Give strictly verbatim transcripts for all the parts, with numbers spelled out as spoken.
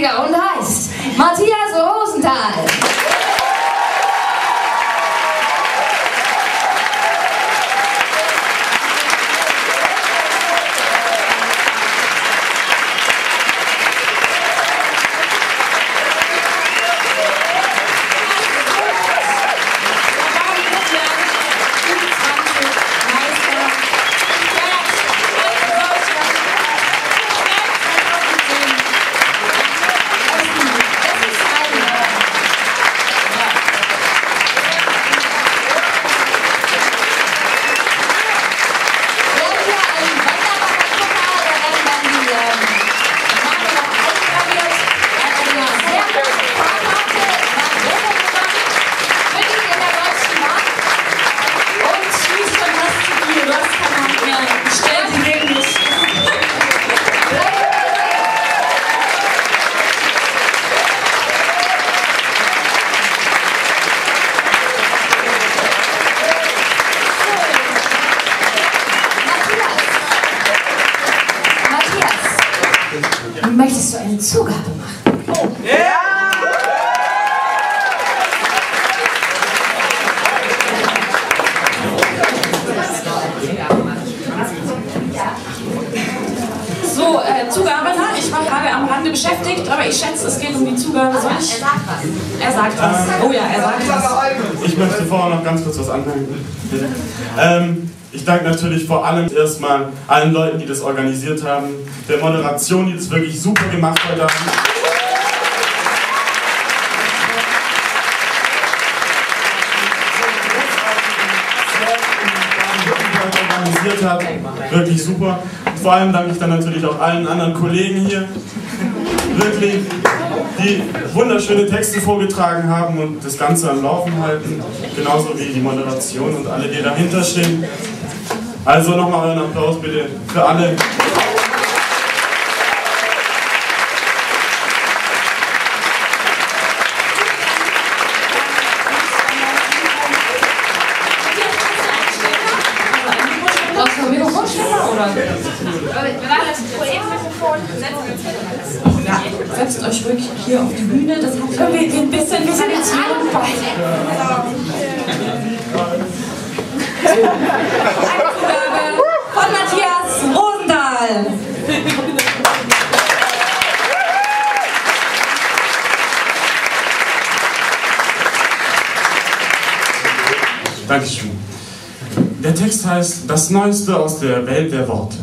Politiker und heißt Matthias Rosenthal. Möchtest du eine Zugabe machen? Oh. Ja! So, äh, Zugabe, na, ich war gerade am Rande beschäftigt, aber ich schätze, es geht um die Zugabe. Soll ich? Er sagt was. Er sagt was. Oh ja, er sagt was. Ich möchte vorher noch ganz kurz was anmerken. ähm, Ich danke natürlich vor allem erstmal allen Leuten, die das organisiert haben, der Moderation, die das wirklich super gemacht heute haben. Organisiert hat, wirklich super. Vor allem danke ich dann natürlich auch allen anderen Kollegen hier, wirklich, die wunderschöne Texte vorgetragen haben und das Ganze am Laufen halten, genauso wie die Moderation und alle, die dahinter stehen. Also nochmal einen Applaus bitte für alle. Ja, setzt euch ruhig hier auf die Bühne, das hat irgendwie ein bisschen Tradition bei. Von Matthias Rosenthal. Dankeschön. Der Text heißt Das Neueste aus der Welt der Worte.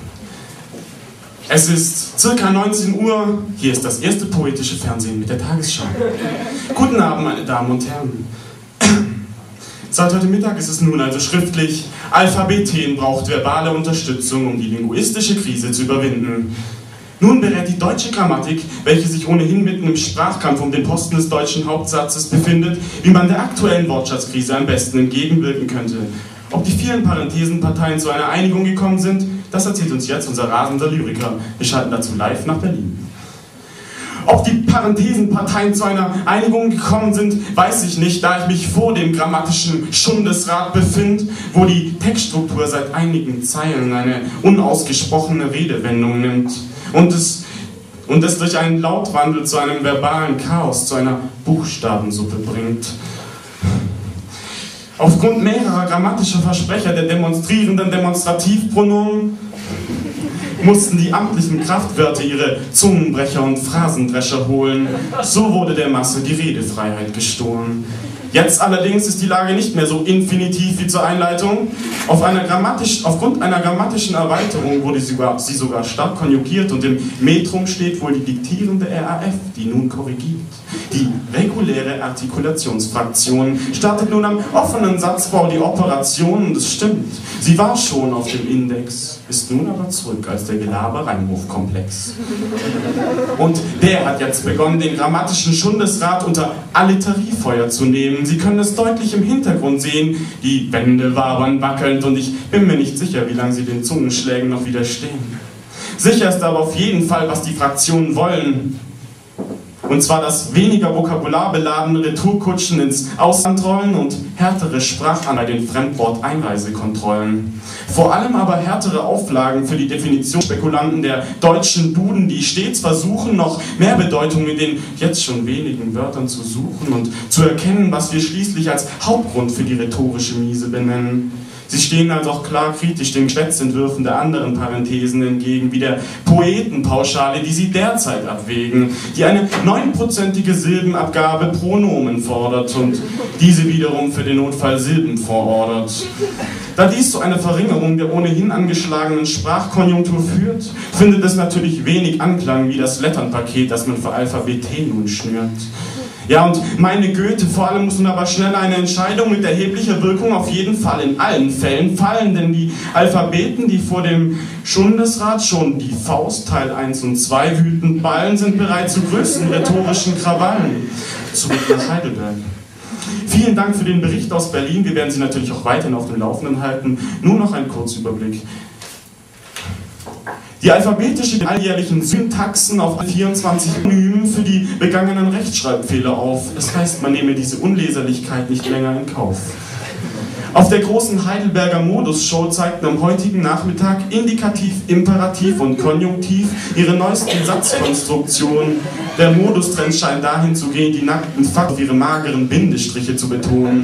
Es ist circa neunzehn Uhr, hier ist das erste poetische Fernsehen mit der Tagesschau. Guten Abend, meine Damen und Herren. Seit heute Mittag ist es nun also schriftlich, Alphabeten braucht verbale Unterstützung, um die linguistische Krise zu überwinden. Nun berät die deutsche Grammatik, welche sich ohnehin mitten im Sprachkampf um den Posten des deutschen Hauptsatzes befindet, wie man der aktuellen Wortschatzkrise am besten entgegenwirken könnte. Ob die vielen Parenthesenparteien zu einer Einigung gekommen sind, das erzählt uns jetzt unser rasender Lyriker. Wir schalten dazu live nach Berlin. Ob die Parenthesenparteien zu einer Einigung gekommen sind, weiß ich nicht, da ich mich vor dem grammatischen Schundesrat befinde, wo die Textstruktur seit einigen Zeilen eine unausgesprochene Redewendung nimmt und es, und es durch einen Lautwandel zu einem verbalen Chaos, zu einer Buchstabensuppe bringt. Aufgrund mehrerer grammatischer Versprecher der demonstrierenden Demonstrativpronomen mussten die amtlichen Kraftwörter ihre Zungenbrecher und Phrasendrescher holen. So wurde der Masse die Redefreiheit gestohlen. Jetzt allerdings ist die Lage nicht mehr so infinitiv wie zur Einleitung. Auf einer grammatisch, aufgrund einer grammatischen Erweiterung wurde sie sogar, sie sogar stark konjugiert und im Metrum steht wohl die diktierende R A F, die nun korrigiert. Die reguläre Artikulationsfraktion startet nun am offenen Satzbau die Operation und es stimmt. Sie war schon auf dem Index, ist nun aber zurück als der Gelaber-Reinhof-Komplex. Und der hat jetzt begonnen, den grammatischen Schundesrat unter Allitariefeuer zu nehmen. Sie können es deutlich im Hintergrund sehen, die Wände wabern wackelnd und ich bin mir nicht sicher, wie lange sie den Zungenschlägen noch widerstehen. Sicher ist aber auf jeden Fall, was die Fraktionen wollen. Und zwar, dass weniger vokabularbeladene Retourkutschen ins Ausland rollen und härtere Sprachen bei den Fremdworteinreisekontrollen. Vor allem aber härtere Auflagen für die Definitionsspekulanten der deutschen Duden, die stets versuchen, noch mehr Bedeutung in den jetzt schon wenigen Wörtern zu suchen und zu erkennen, was wir schließlich als Hauptgrund für die rhetorische Miese benennen. Sie stehen also auch klar kritisch den Geschwätzentwürfen der anderen Parenthesen entgegen, wie der Poetenpauschale, die sie derzeit abwägen, die eine neunprozentige Silbenabgabe pro Nomen fordert und diese wiederum für den Notfall Silben vorordert. Da dies zu einer Verringerung der ohnehin angeschlagenen Sprachkonjunktur führt, findet es natürlich wenig Anklang wie das Letternpaket, das man für Alphabet T nun schnürt. Ja, und meine Goethe, vor allem muss nun aber schnell eine Entscheidung mit erheblicher Wirkung auf jeden Fall in allen Fällen fallen, denn die Alphabeten, die vor dem Schundesrat schon die Faust Teil eins und zwei wütend ballen, sind bereit zu größten rhetorischen Krawallen. Zurück nach Heidelberg. Vielen Dank für den Bericht aus Berlin. Wir werden Sie natürlich auch weiterhin auf dem Laufenden halten. Nur noch ein Kurzüberblick. Die alphabetische alljährlichen Syntaxen auf vierundzwanzig Synonymen für die begangenen Rechtschreibfehler auf. Das heißt, man nehme diese Unleserlichkeit nicht länger in Kauf. Auf der großen Heidelberger Modus-Show zeigten am heutigen Nachmittag Indikativ, Imperativ und Konjunktiv ihre neuesten Satzkonstruktionen. Der Modustrend scheint dahin zu gehen, die nackten Fakten auf ihre mageren Bindestriche zu betonen.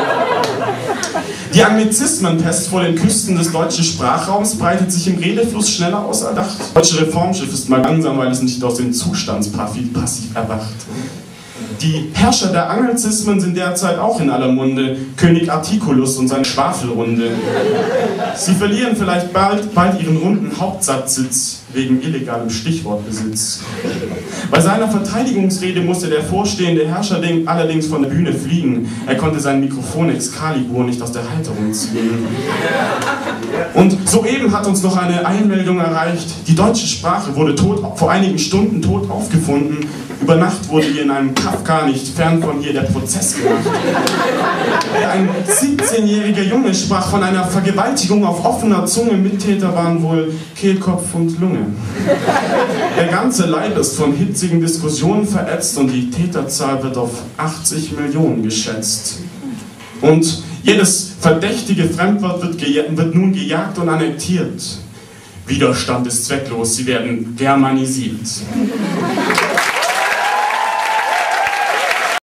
Die Anglizismenpest vor den Küsten des deutschen Sprachraums breitet sich im Redefluss schneller aus erdacht. Das deutsche Reformschiff ist mal langsam, weil es nicht aus dem Zustandspassiv erwacht. Die Herrscher der Anglizismen sind derzeit auch in aller Munde. König Articulus und seine Schwafelrunde. Sie verlieren vielleicht bald, bald ihren runden Hauptsatzsitz wegen illegalem Stichwortbesitz. Bei seiner Verteidigungsrede musste der vorstehende Herrscher allerdings von der Bühne fliegen. Er konnte sein Mikrofon Excalibur nicht aus der Halterung ziehen. Und soeben hat uns noch eine Einmeldung erreicht. Die deutsche Sprache wurde tot, vor einigen Stunden tot aufgefunden. Über Nacht wurde hier in einem Kafka nicht fern von hier der Prozess gemacht. Ein siebzehnjähriger Junge sprach von einer Vergewaltigung auf offener Zunge. Mittäter waren wohl Kehlkopf und Lunge. Der ganze Leib ist von hitzigen Diskussionen verätzt und die Täterzahl wird auf achtzig Millionen geschätzt. Und jedes verdächtige Fremdwort wird, wird nun gejagt und annektiert. Widerstand ist zwecklos, sie werden germanisiert.